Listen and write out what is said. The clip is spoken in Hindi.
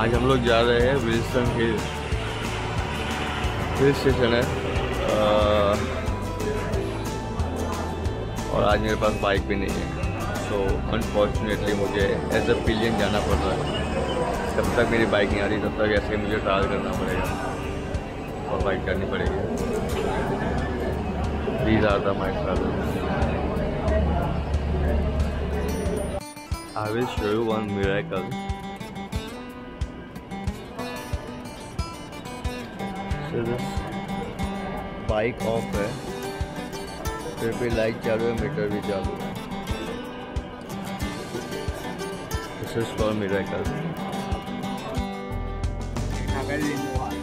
आज हम लोग जा रहे हैं विल्सन हिल स्टेशन है। और आज मेरे पास बाइक भी नहीं है, तो अनफॉर्चुनेटली मुझे एज अ पिलियन जाना पड़ रहा है। जब तक मेरी बाइक नहीं आ रही तब तक ऐसे मुझे ट्रैवल करना पड़ेगा और बाइक करनी पड़ेगी। These are the my travels. I will show you one miracle. So this bike off है, फिर भी लाइट चालू है, मीटर भी चालू है। This is called miracle.